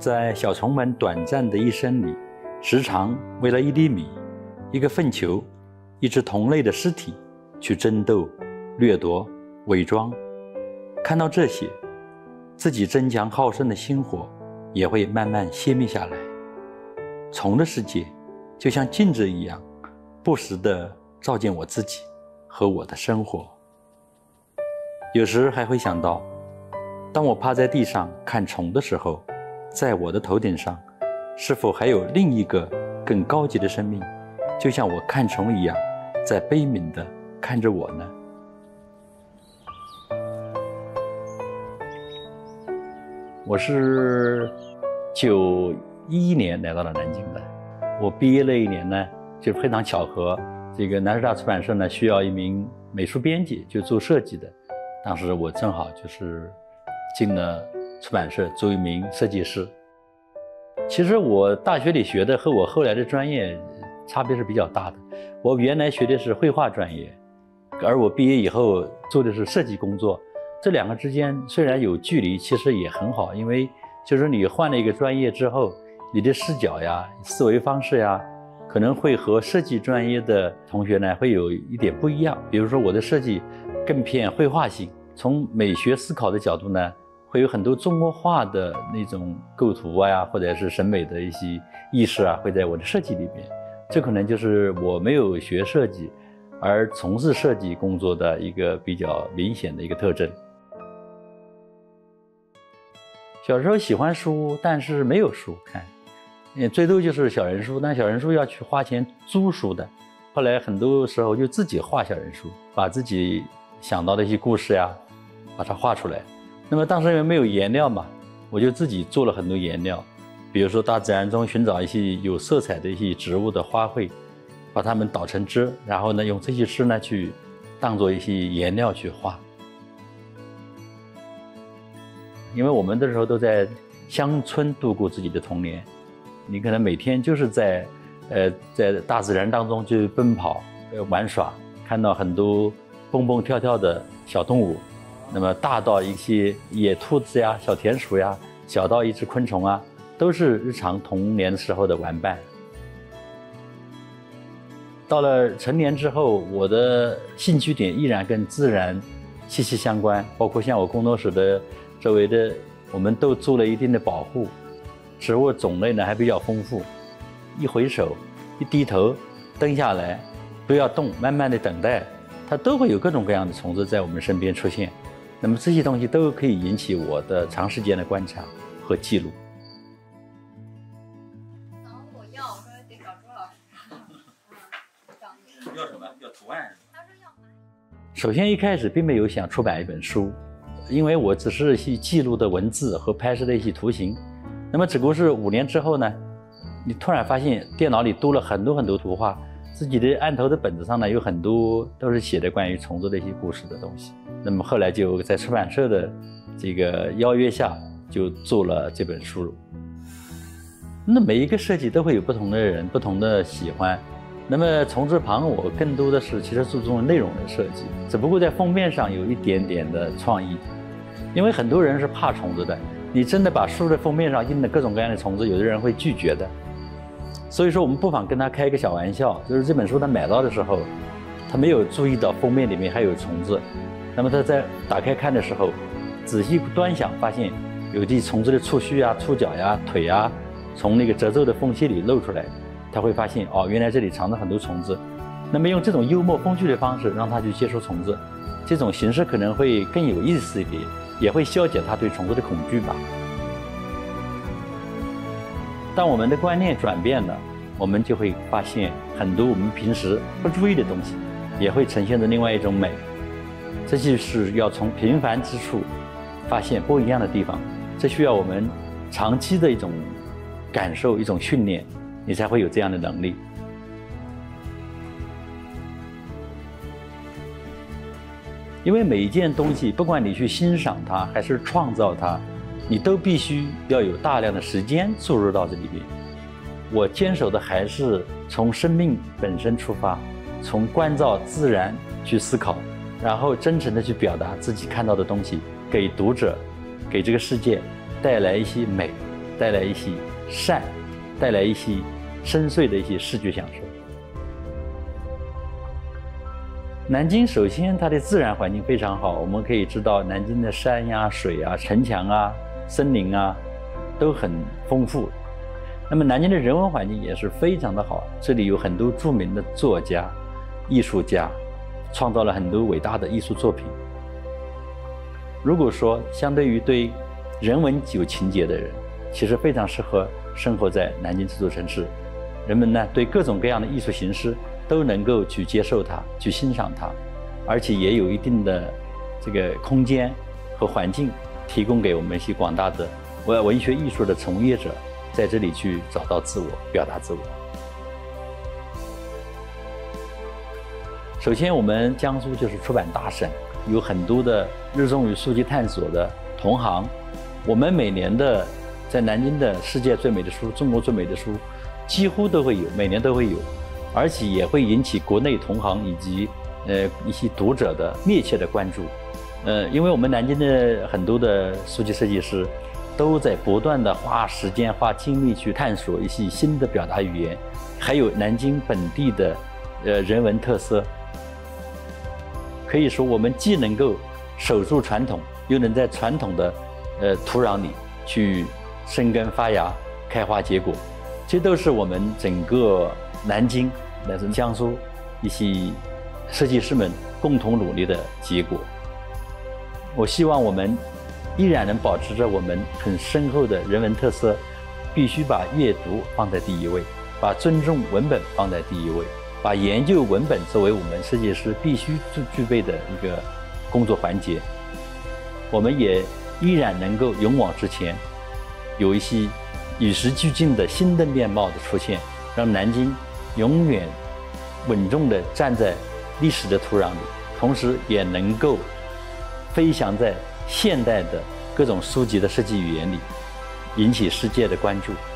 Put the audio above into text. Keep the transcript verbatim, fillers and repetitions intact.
在小虫们短暂的一生里，时常为了一粒米、一个粪球、一只同类的尸体去争斗、掠夺、伪装。看到这些，自己争强好胜的心火也会慢慢熄灭下来。虫的世界就像镜子一样，不时地照见我自己和我的生活。有时还会想到，当我趴在地上看虫的时候，在我的头顶上是否还有另一个更高级的生命，就像我看虫一样，在悲悯地看着我呢？我是九一年来到了南京的。我毕业那一年呢，就非常巧合，这个南师大出版社呢需要一名美术编辑，就做设计的。当时我正好就是进了出版社做一名设计师。其实我大学里学的和我后来的专业差别是比较大的。我原来学的是绘画专业，而我毕业以后做的是设计工作。这两个之间虽然有距离，其实也很好，因为就是你换了一个专业之后，你的视角呀、思维方式呀，可能会和设计专业的同学呢会有一点不一样。比如说我的设计更偏绘画性，从美学思考的角度呢，会有很多中国画的那种构图啊呀，或者是审美的一些意识啊，会在我的设计里边。这可能就是我没有学设计而从事设计工作的一个比较明显的一个特征。小时候喜欢书，但是没有书看，最多就是小人书，但小人书要去花钱租书的。后来很多时候就自己画小人书，把自己想到的一些故事呀，把它画出来。那么当时因为没有颜料嘛，我就自己做了很多颜料，比如说大自然中寻找一些有色彩的一些植物的花卉，把它们捣成汁，然后呢用这些汁呢去当做一些颜料去画。因为我们那时候都在乡村度过自己的童年，你可能每天就是在呃在大自然当中去奔跑、呃玩耍，看到很多蹦蹦跳跳的小动物，那么大到一些野兔子呀、小田鼠呀，小到一只昆虫啊，都是日常童年时候的玩伴。到了成年之后，我的兴趣点依然跟自然息息相关，包括像我工作室的周围的，我们都做了一定的保护，植物种类呢还比较丰富。一回手，一低头，蹲下来，不要动，慢慢的等待，它都会有各种各样的虫子在我们身边出现。那么这些东西都可以引起我的长时间的观察和记录。 然后我要，我说得找朱老师。 要什么？要图案？ 他说要买。 首先一开始并没有想出版一本书，因为我只是去记录的文字和拍摄的一些图形。那么只不过是五年之后呢，你突然发现电脑里多了很多很多图画，自己的案头的本子上呢有很多都是写的关于虫子的一些故事的东西。那么后来就在出版社的这个邀约下，就做了这本书。那每一个设计都会有不同的人、不同的喜欢。那么虫子旁我更多的是其实注重内容的设计，只不过在封面上有一点点的创意。因为很多人是怕虫子的，你真的把书的封面上印了各种各样的虫子，有的人会拒绝的。所以说我们不妨跟他开一个小玩笑，就是这本书他买到的时候，他没有注意到封面里面还有虫子，那么他在打开看的时候，仔细端详发现有些虫子的触须啊、触角呀、腿啊，从那个褶皱的缝隙里露出来，他会发现哦，原来这里藏着很多虫子。那么用这种幽默风趣的方式让他去接触虫子，这种形式可能会更有意思一点，也会消解他对虫子的恐惧吧。当我们的观念转变了，我们就会发现很多我们平时不注意的东西，也会呈现着另外一种美。这就是要从平凡之处发现不一样的地方，这需要我们长期的一种感受、一种训练，你才会有这样的能力。因为每一件东西，不管你去欣赏它还是创造它，你都必须要有大量的时间注入到这里边。我坚守的还是从生命本身出发，从关照自然去思考，然后真诚的去表达自己看到的东西，给读者、给这个世界带来一些美， 带来一些善，带来一些深邃的一些视觉享受。南京首先它的自然环境非常好，我们可以知道南京的山呀、水啊、城墙啊、森林啊都很丰富。那么南京的人文环境也是非常的好，这里有很多著名的作家、艺术家，创造了很多伟大的艺术作品。如果说相对于对人文有情结的人，其实非常适合生活在南京这座城市。人们呢对各种各样的艺术形式都能够去接受它，去欣赏它，而且也有一定的这个空间和环境，提供给我们一些广大的文文学艺术的从业者，在这里去找到自我，表达自我。首先，我们江苏就是出版大省，有很多的热衷于书籍探索的同行。我们每年的在南京的世界最美的书、中国最美的书，几乎都会有，每年都会有。而且也会引起国内同行以及呃一些读者的密切的关注，呃，因为我们南京的很多的书籍设计师都在不断的花时间、花精力去探索一些新的表达语言，还有南京本地的呃人文特色。可以说，我们既能够守住传统，又能在传统的呃土壤里去生根发芽、开花结果，这都是我们整个南京乃至江苏一些设计师们共同努力的结果。我希望我们依然能保持着我们很深厚的人文特色，必须把阅读放在第一位，把尊重文本放在第一位，把研究文本作为我们设计师必须具具备的一个工作环节。我们也依然能够勇往直前，有一些与时俱进的新的面貌的出现，让南京永远稳重地站在历史的土壤里，同时也能够飞翔在现代的各种书籍的设计语言里，引起世界的关注。